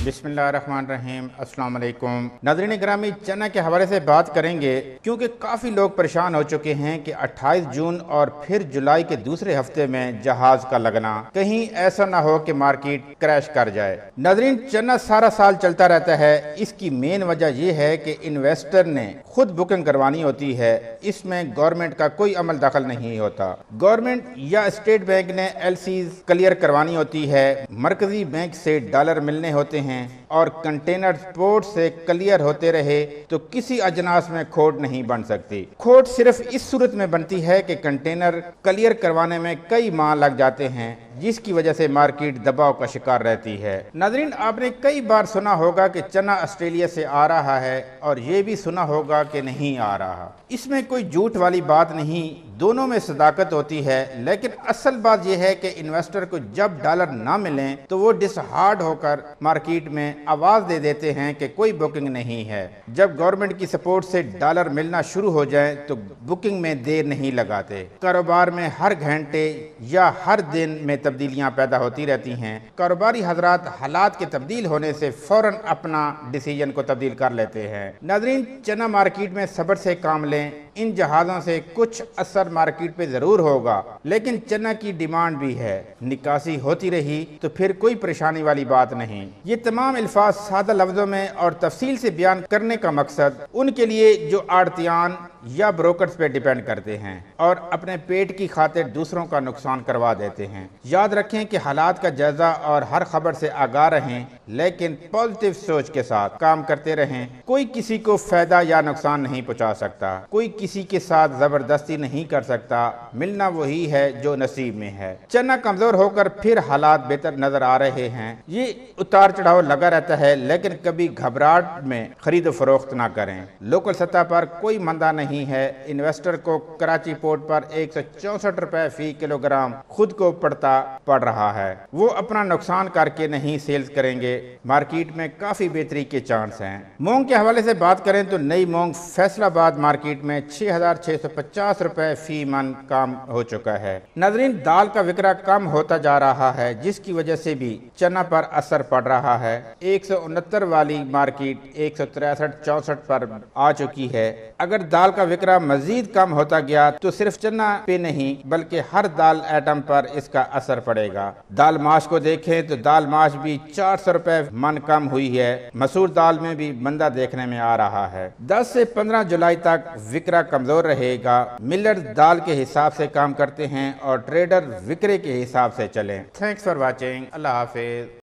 बिस्मिल्लाहिर्रहमानिर्रहीम। अस्सलाम वालेकुम नाज़रीन ग्रामी, चना के हवाले से बात करेंगे क्योंकि काफ़ी लोग परेशान हो चुके हैं कि 28 जून और फिर जुलाई के दूसरे हफ्ते में जहाज का लगना, कहीं ऐसा ना हो कि मार्केट क्रैश कर जाए। नाज़रीन, चना सारा साल चलता रहता है। इसकी मेन वजह यह है कि इन्वेस्टर ने खुद बुकिंग करवानी होती है। इसमें गवर्नमेंट का कोई अमल दखल नहीं होता। गवर्नमेंट या स्टेट बैंक ने एलसीज क्लियर करवानी होती है, मरकजी बैंक से डॉलर मिलने होते हैं और कंटेनर पोर्ट से क्लियर होते रहे तो किसी अजनास में खोट नहीं बन सकती। खोट सिर्फ इस सूरत में बनती है कि कंटेनर क्लियर करवाने में कई माह लग जाते हैं, जिसकी वजह से मार्केट दबाव का शिकार रहती है। नाज़रीन, आपने कई बार सुना होगा कि चना ऑस्ट्रेलिया से आ रहा है और ये भी सुना होगा कि नहीं आ रहा। इसमें कोई झूठ वाली बात नहीं, दोनों में सदाकत होती है। लेकिन असल बात यह है कि इन्वेस्टर को जब डॉलर ना मिलें तो वो डिसहार्ड होकर मार्केट में आवाज दे देते हैं कि कोई बुकिंग नहीं है। जब गवर्नमेंट की सपोर्ट से डॉलर मिलना शुरू हो जाए तो बुकिंग में देर नहीं लगाते। कारोबार में हर घंटे या हर दिन में तब्दीलियां पैदा होती रहती हैं। कारोबारी हजरात हालात के तब्दील होने से फौरन अपना डिसीजन को तब्दील कर लेते हैं। नाज़रीन, चना मार्केट में सब्र से काम लें। इन जहाज़ों से कुछ असर मार्केट पे जरूर होगा, लेकिन चना की डिमांड भी है। निकासी होती रही तो फिर कोई परेशानी वाली बात नहीं। ये तमाम अल्फाज सादा लफ्जों में और तफसील से बयान करने का मकसद उनके लिए जो आड़तियान या ब्रोकर्स पे डिपेंड करते हैं और अपने पेट की खातिर दूसरों का नुकसान करवा देते हैं। याद रखें कि हालात का जायजा और हर खबर से आगाह रहें, लेकिन पॉजिटिव सोच के साथ काम करते रहें। कोई किसी को फायदा या नुकसान नहीं पहुंचा सकता, कोई किसी के साथ जबरदस्ती नहीं कर सकता। मिलना वही है जो नसीब में है। चना कमजोर होकर फिर हालात बेहतर नजर आ रहे हैं। ये उतार चढ़ाव लगा रहता है, लेकिन कभी घबराहट में खरीद फरोख्त ना करें। लोकल सतह पर कोई मंदा नहीं है। इन्वेस्टर को कराची पोर्ट पर 164 रुपए फी किलोग्राम खुद को पड़ता पड़ रहा है। वो अपना नुकसान करके नहीं सेल्स करेंगे। मार्केट में काफी बेहतरी के चांस हैं। मूंग के हवाले से बात करें तो नई मूंग फैसलाबाद मार्केट में 6,650 रुपए फी मन कम हो चुका है। नाज़रीन, दाल का विकरा कम होता जा रहा है, जिसकी वजह से भी चना पर असर पड़ रहा है। 169 वाली मार्केट 163-64 पर आ चुकी है। अगर दाल का विकरा मजीद कम होता गया तो सिर्फ चना पे नहीं बल्कि हर दाल आइटम पर इसका असर पड़ेगा। दाल माश को देखें तो दाल माश भी 400 रुपए मन कम हुई है। मसूर दाल में भी मंदा देखने में आ रहा है। 10 से 15 जुलाई तक विकरा कमजोर रहेगा। मिलर दाल के हिसाब से काम करते हैं और ट्रेडर विक्रे के हिसाब से चलें। Thanks for watching. Allah Hafiz.